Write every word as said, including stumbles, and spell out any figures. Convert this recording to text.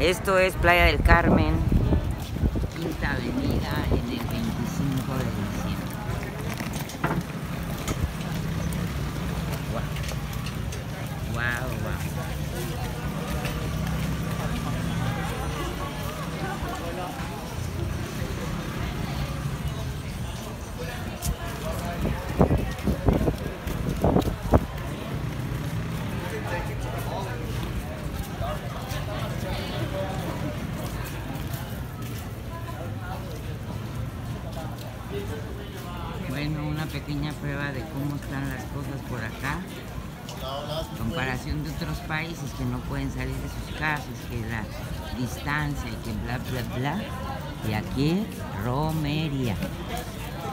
Esto es Playa del Carmen, Quinta Avenida, en el veinticinco de diciembre. Wow, wow, wow. Bueno, una pequeña prueba de cómo están las cosas por acá, comparación de otros países que no pueden salir de sus casas, que la distancia y que bla bla bla, y aquí romería.